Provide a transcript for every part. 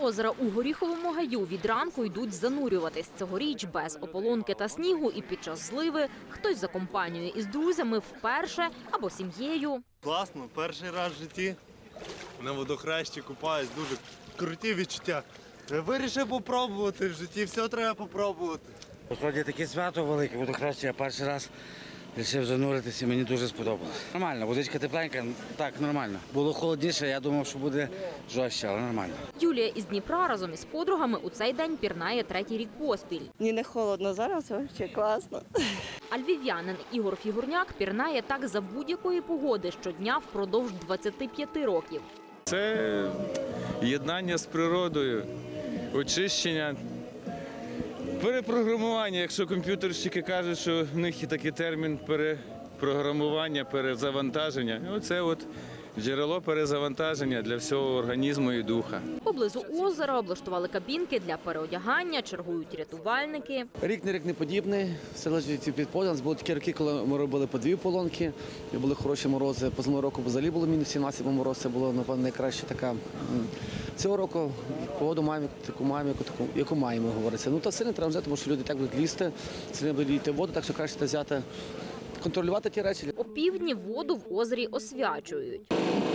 озера у Горіховому гаю від ранку йдуть занурюватись. Цьогоріч без ополонки та снігу і під час зливи. Хтось за компанією із друзями вперше або сім'єю. Класно, перший раз в житті на водохрещі купаюсь, дуже круті відчуття. Вирішив попробувати в житті, все треба попробувати. Сьогодні таке свято велике, водохреща, я перший раз вирішив зануритися, мені дуже сподобалось. Нормально, водичка тепленька, так, нормально. Було холодніше, я думав, що буде жорстче, але нормально. Юлія із Дніпра разом із подругами у цей день пірнає третій рік поспіль. Мені не холодно зараз, взагалі класно. А львів'янин Ігор Фігурняк пірнає так за будь-якої погоди щодня впродовж 25 років. Це єднання з природою, очищення, перепрограмування. Якщо комп'ютерщики кажуть, що в них є такий термін перепрограмування, перезавантаження. Оце от джерело перезавантаження для всього організму і духа. Поблизу озера облаштували кабінки для переодягання, чергують рятувальники. Рік на рік не подібний, все залежить від погоди. У нас були такі роки, коли ми робили по 2 полонки, і були хороші морози. Позаминулого року взагалі було мінус 17, бо мороз, це було, напевно, найкраще така. Цього року погоду маємо, яку маємо, говориться. Ну, та сильно треба взяти, тому що люди так будуть лізти, сильно будуть лізти в воду, так що краще взяти, контролювати ті речі. Опівдні воду в озері освячують.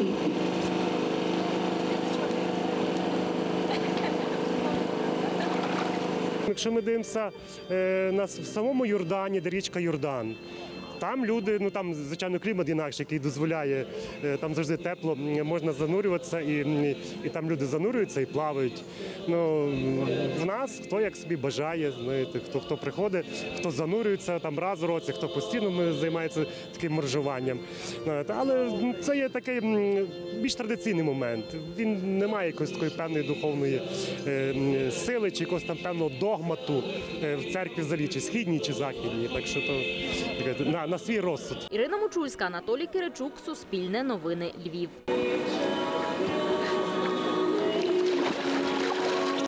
Якщо ми дивимося в самому Йордані, де річка Йордан, там люди, ну там, звичайно, клімат інакший, який дозволяє, там завжди тепло, можна занурюватися, і там люди занурюються і плавають. Ну, в нас, хто як собі бажає, знаєте, хто приходить, хто занурюється там раз в році, хто постійно займається таким моржуванням. Але це є такий більш традиційний момент. Він не має якоїсь такої певної духовної сили чи якогось там певного догмату в церкві взагалі, чи східній, чи західній. Так що то на свій розсуд. Ірина Мочульська, Анатолій Киричук, Суспільне новини, Львів.